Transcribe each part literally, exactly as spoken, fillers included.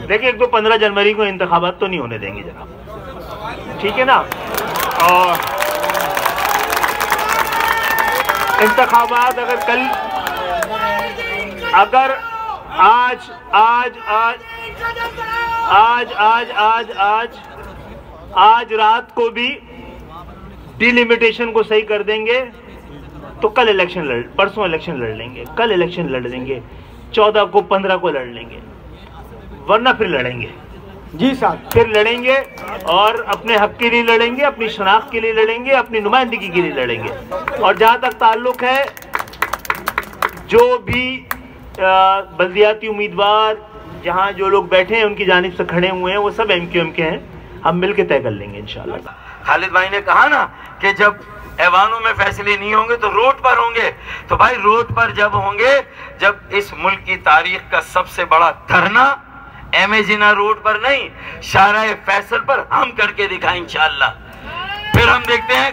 देखिए, एक तो पंद्रह जनवरी को इंतखाबात तो नहीं होने देंगे जनाब, ठीक है ना। और इंतखाबात अगर कल, अगर आज आज आज आज आज आज आज आज रात को भी डिलिमिटेशन को सही कर देंगे तो कल इलेक्शन लड़ परसों इलेक्शन लड़ लेंगे, कल इलेक्शन लड़ लेंगे, चौदह को पंद्रह को लड़ लेंगे, वरना फिर लड़ेंगे जी साहब, फिर लड़ेंगे और अपने हक के लिए लड़ेंगे, अपनी शनाख्त के लिए लड़ेंगे, अपनी नुमाइंदगी के लिए लड़ेंगे। और जहां तक ताल्लुक है, जो भी बल्दियाती उम्मीदवार जहां जो लोग बैठे हैं उनकी जानिब से खड़े हुए हैं वो सब एम क्यू एम के हैं, हम मिलकर तय कर लेंगे इंशाल्लाह। खालिद भाई ने कहा ना कि जब ऐवानों में फैसले नहीं होंगे तो रोड पर होंगे, तो भाई रोड पर जब होंगे, जब इस मुल्क की तारीख का सबसे बड़ा धरना एम ए जिना रोड पर नहीं, शाहराह फैसल पर हम करके दिखाएं इंशाअल्लाह। फिर हम देखते हैं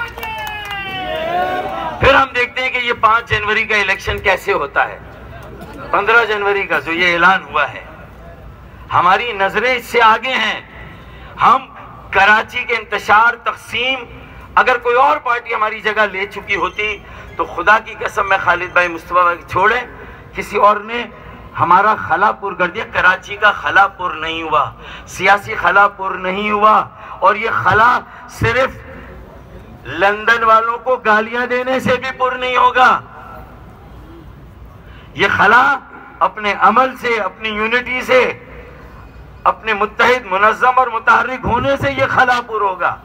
फिर हम देखते हैं कि ये पांच जनवरी का इलेक्शन कैसे होता है। पंद्रह जनवरी का जो ये ऐलान हुआ है, हमारी नजरें इससे आगे हैं। हम कराची के इंतशार तकसीम अगर कोई और पार्टी हमारी जगह ले चुकी होती तो खुदा की कसम मैं खालिद भाई मुस्तफा भाई छोड़े, किसी और ने हमारा खलापुर कर दिया। कराची का खलापुर नहीं हुआ, सियासी खलापुर नहीं हुआ, और ये खला सिर्फ लंदन वालों को गालियां देने से भी पुर नहीं होगा। ये खला अपने अमल से, अपनी यूनिटी से, अपने मुत्तहिद मुनज़्ज़म और मुतहर्रिक होने से ये खला पुर होगा।